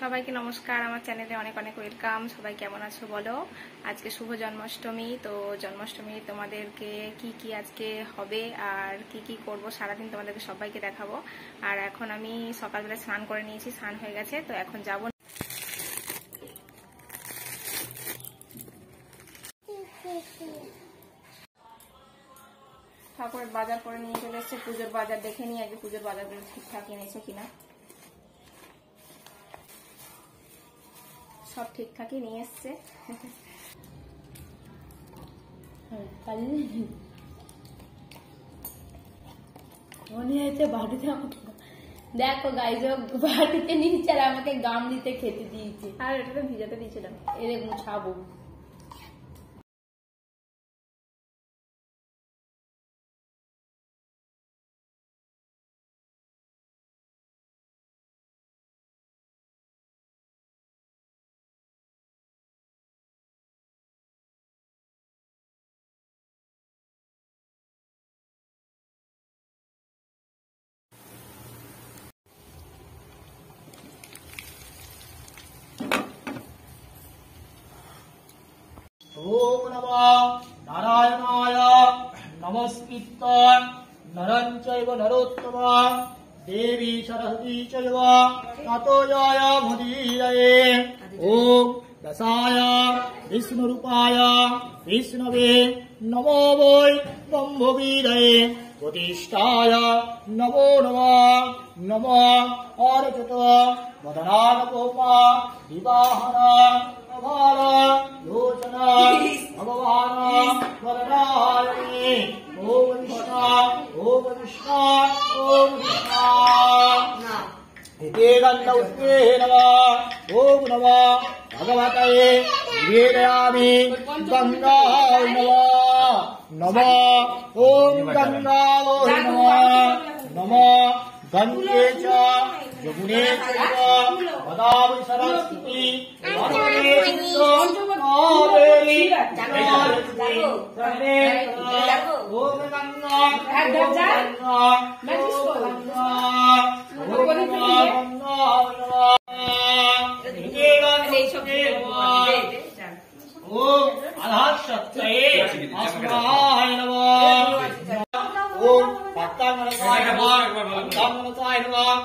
সবাইকে নমস্কার, আমার চ্যানেলে অনেক অনেক ওয়েলকাম। সবাই কেমন আছো বলো? আজকে শুভ জন্মাষ্টমী। তো জন্মাষ্টমী তোমাদেরকে কি কি আজকে হবে আর কি কি করব সারাদিন তোমাদেরকে সবাইকে দেখাবো। আর এখন আমি সকালবেলা স্নান করে নিয়েছি, স্নান হয়ে গেছে, তো এখন যাবো। ঠাকুরের বাজার করে নিয়ে চলে এসছে, পুজোর বাজার দেখে নিই আগে পুজোর বাজারগুলো ঠিকঠাক এনেছে কিনা। সব ঠিকঠাকই নিয়ে এসছে। দেখো গাইজ, বাড়িতে নিচ্ছে আর আমাকে গাম দিতে খেতে দিয়েছে। আর এটা তো ভিজাতে দিয়েছিলাম, এরে মুছাবো। ओम नमः नारायणाय नमस्कृत्य नरं चैव नरोत्तमं देवी सरस्वती चैव ततो जयमुदीरये। ओम दशाय विष्णुरूपाय विष्णवे नमो वै ब्रह्मवीरये। प्रतिष्ठाय नमो नमः नमः अर्चत मदनानकोपा विवाहन अभार लोचना भगवान वरदायिनी। ओम कृष्ण ओम कृष्ण ओम कृष्ण इति गन्धौस्ते नमः। ओम नमः भगवते निवेदयामि गंगाय नमः नमः। ओम गंगाय नमः नमः। गंगे च यमुने चैव गोदावरी सरस्वती नर्मदे सिन्धु कावेरी जलेस्मिन् ओम गंगा ओम गंगा ओम आधाशक्तये अस्माय नमः। ओम पट्टांगणकाय नमः पट्टांगणकाय नमः।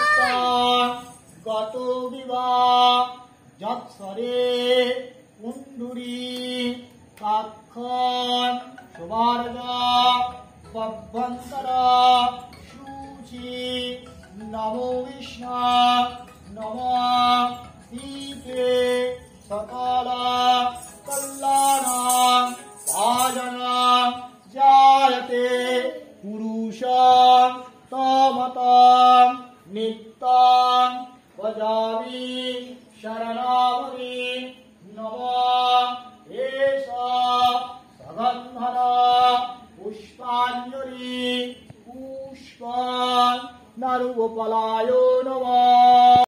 गतो विवाह जत्सरे कुंडुरी काक्षन सुवार्गा बभ्यंतरा शुचि नमो विष्णु नमः सीते सकल कल्याण भाजना जायते पुरुषं तमतं नित्यं भजामि शरणागति। नमः एष सगन्धना पुष्पाञ्जलि पुष्पान् नरुगोपालाय नमः।